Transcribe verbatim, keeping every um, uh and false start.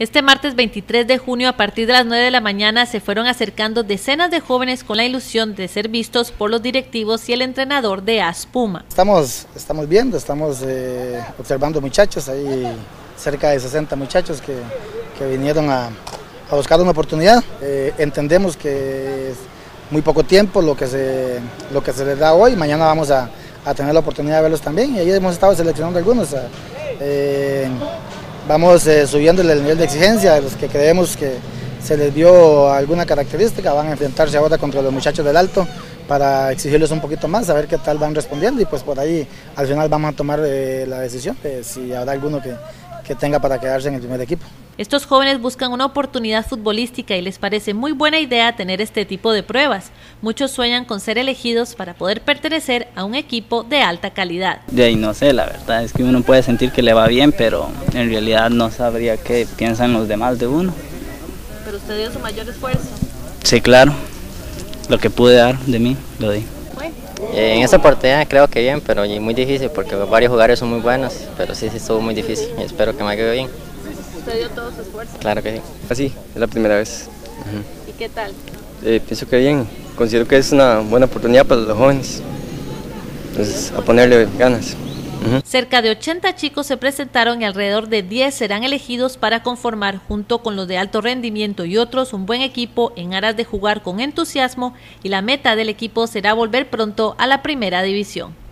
Este martes veintitrés de junio, a partir de las nueve de la mañana, se fueron acercando decenas de jóvenes con la ilusión de ser vistos por los directivos y el entrenador de AS Puma. Estamos, estamos viendo, estamos eh, observando muchachos, hay cerca de sesenta muchachos que, que vinieron a, a buscar una oportunidad. Eh, entendemos que es muy poco tiempo lo que se, lo que se les da hoy, mañana vamos a, a tener la oportunidad de verlos también y ahí hemos estado seleccionando algunos. Eh, Vamos eh, subiéndole el nivel de exigencia, a los que creemos que se les dio alguna característica van a enfrentarse ahora contra los muchachos del Alto para exigirles un poquito más, a ver qué tal van respondiendo y pues por ahí al final vamos a tomar eh, la decisión de si habrá alguno que, que tenga para quedarse en el primer equipo. Estos jóvenes buscan una oportunidad futbolística y les parece muy buena idea tener este tipo de pruebas. Muchos sueñan con ser elegidos para poder pertenecer a un equipo de alta calidad. De ahí no sé, la verdad es que uno puede sentir que le va bien, pero en realidad no sabría qué piensan los demás de uno. ¿Pero usted dio su mayor esfuerzo? Sí, claro. Lo que pude dar de mí, lo di. En esta oportunidad creo que bien, pero muy difícil porque varios jugadores son muy buenos, pero sí, sí estuvo muy difícil y espero que me quede bien. ¿Usted dio todo su esfuerzo? Claro que sí. Así, es la primera vez. Uh-huh. ¿Y qué tal? Eh, pienso que bien, considero que es una buena oportunidad para los jóvenes, entonces a ponerle ganas. Uh-huh. Cerca de ochenta chicos se presentaron y alrededor de diez serán elegidos para conformar, junto con los de alto rendimiento y otros, un buen equipo en aras de jugar con entusiasmo, y la meta del equipo será volver pronto a la primera división.